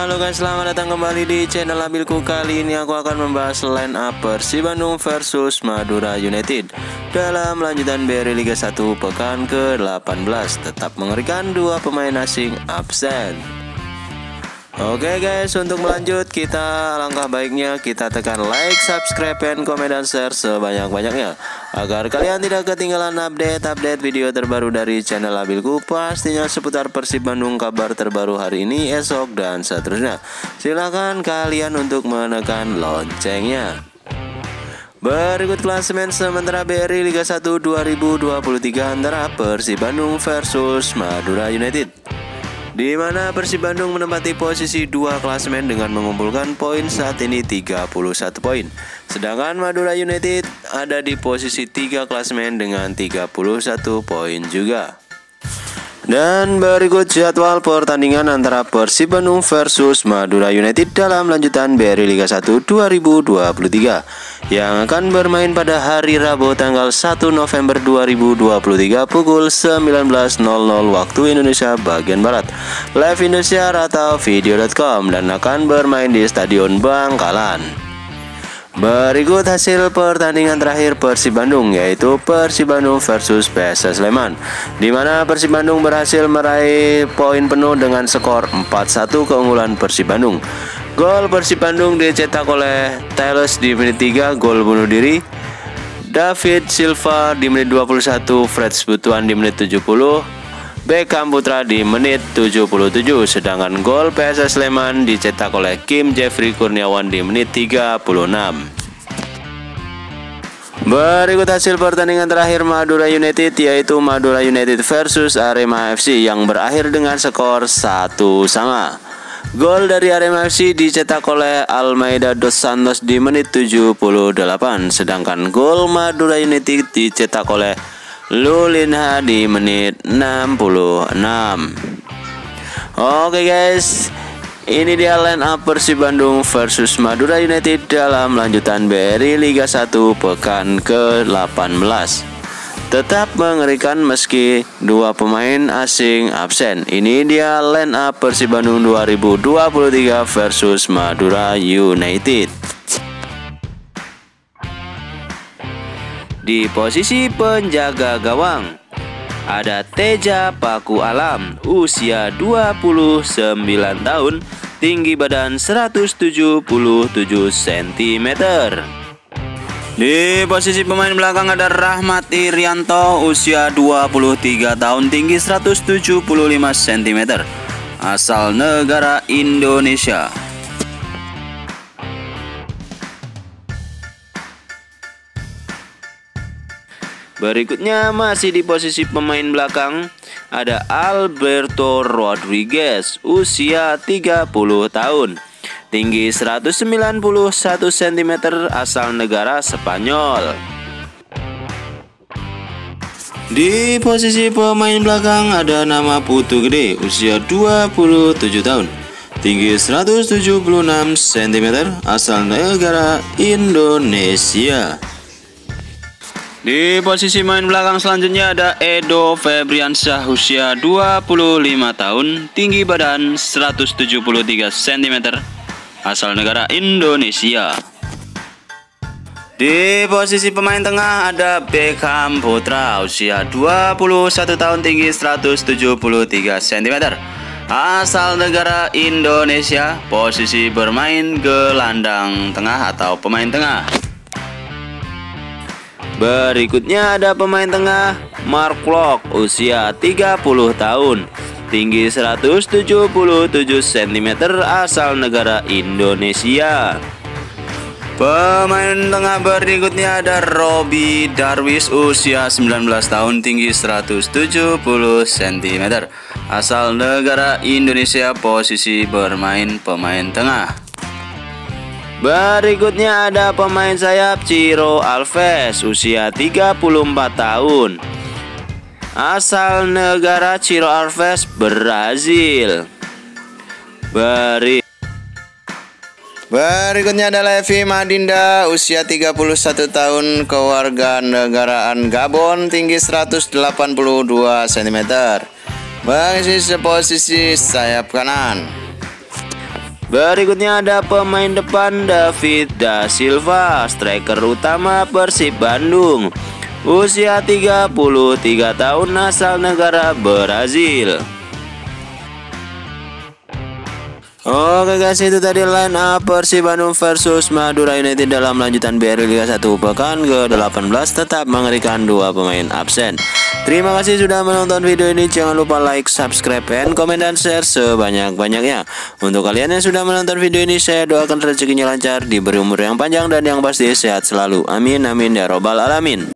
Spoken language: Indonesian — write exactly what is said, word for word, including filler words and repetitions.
Halo guys, selamat datang kembali di channel Labilku. Kali ini aku akan membahas line up Persib Bandung versus Madura United dalam lanjutan B R I Liga satu pekan ke delapan belas. Tetap mengerikan, dua pemain asing absen. Oke guys, untuk melanjut kita alangkah baiknya kita tekan like, subscribe, dan komen dan share sebanyak-banyaknya agar kalian tidak ketinggalan update-update video terbaru dari channel Labilku, pastinya seputar Persib Bandung, kabar terbaru hari ini, esok, dan seterusnya. Silahkan kalian untuk menekan loncengnya. Berikut klasemen sementara B R I Liga satu dua ribu dua puluh tiga antara Persib Bandung versus Madura United, di mana Persib Bandung menempati posisi dua klasemen dengan mengumpulkan poin saat ini tiga puluh satu poin. Sedangkan Madura United ada di posisi tiga klasemen dengan tiga puluh satu poin juga. Dan berikut jadwal pertandingan antara Persib Bandung versus Madura United dalam lanjutan B R I Liga satu dua ribu dua puluh tiga yang akan bermain pada hari Rabu tanggal satu November dua ribu dua puluh tiga pukul sembilan belas nol nol waktu Indonesia bagian Barat, live Indosiar atau video dot com, dan akan bermain di Stadion Bangkalan. Berikut hasil pertandingan terakhir Persib Bandung, yaitu Persib Bandung versus P S S Sleman, di mana Persib Bandung berhasil meraih poin penuh dengan skor empat satu keunggulan Persib Bandung. Gol Persib Bandung dicetak oleh Thales di menit tiga, gol bunuh diri David Silva di menit dua puluh satu, Freds Butuan di menit tujuh puluh, Beckham Putra di menit tujuh puluh tujuh, sedangkan gol P S S Sleman dicetak oleh Kim Jeffrey Kurniawan di menit tiga puluh enam. Berikut hasil pertandingan terakhir Madura United, yaitu Madura United versus Arema F C yang berakhir dengan skor satu sama. Gol dari Arema F C dicetak oleh Almeida dos Santos di menit tujuh puluh delapan, sedangkan gol Madura United dicetak oleh Lulinha di menit enam puluh enam. Oke guys, ini dia line up Persib Bandung versus Madura United dalam lanjutan B R I Liga satu pekan ke delapan belas. Tetap mengerikan meski dua pemain asing absen. Ini dia line up Persib Bandung dua ribu dua puluh tiga versus Madura United. Di posisi penjaga gawang ada Teja Paku Alam, usia dua puluh sembilan tahun, tinggi badan seratus tujuh puluh tujuh sentimeter. Di posisi pemain belakang ada Rahmat Irianto, usia dua puluh tiga tahun, tinggi seratus tujuh puluh lima sentimeter, asal negara Indonesia. Berikutnya masih di posisi pemain belakang ada Alberto Rodriguez, usia tiga puluh tahun, tinggi seratus sembilan puluh satu sentimeter, asal negara Spanyol. Di posisi pemain belakang ada nama Putu Gede, usia dua puluh tujuh tahun, tinggi seratus tujuh puluh enam sentimeter, asal negara Indonesia. Di posisi main belakang selanjutnya ada Edo Febriansyah, usia dua puluh lima tahun, tinggi badan seratus tujuh puluh tiga sentimeter, asal negara Indonesia. Di posisi pemain tengah ada Beckham Putra, usia dua puluh satu tahun, tinggi seratus tujuh puluh tiga sentimeter, asal negara Indonesia. Posisi bermain gelandang tengah atau pemain tengah. Berikutnya ada pemain tengah Mark Klok, usia tiga puluh tahun, tinggi seratus tujuh puluh tujuh sentimeter, asal negara Indonesia. Pemain tengah berikutnya ada Robi Darwis, usia sembilan belas tahun, tinggi seratus tujuh puluh sentimeter, asal negara Indonesia. Posisi bermain pemain tengah. Berikutnya ada pemain sayap Ciro Alves, usia tiga puluh empat tahun, asal negara Ciro Alves Brazil. Beri Berikutnya ada Levi Madinda, usia tiga puluh satu tahun, kewarganegaraan Gabon, tinggi seratus delapan puluh dua sentimeter, mengisi posisi sayap kanan. Berikutnya ada pemain depan David Da Silva, striker utama Persib Bandung. Usia tiga puluh tiga tahun, asal negara Brazil. Oke guys, itu tadi line up Persib Bandung versus Madura United dalam lanjutan B R I Liga satu pekan ke delapan belas. Tetap mengerikan, dua pemain absen. Terima kasih sudah menonton video ini. Jangan lupa like, subscribe, and komen dan share sebanyak-banyaknya. Untuk kalian yang sudah menonton video ini, saya doakan rezekinya lancar, diberi umur yang panjang, dan yang pasti sehat selalu. Amin amin ya robbal alamin.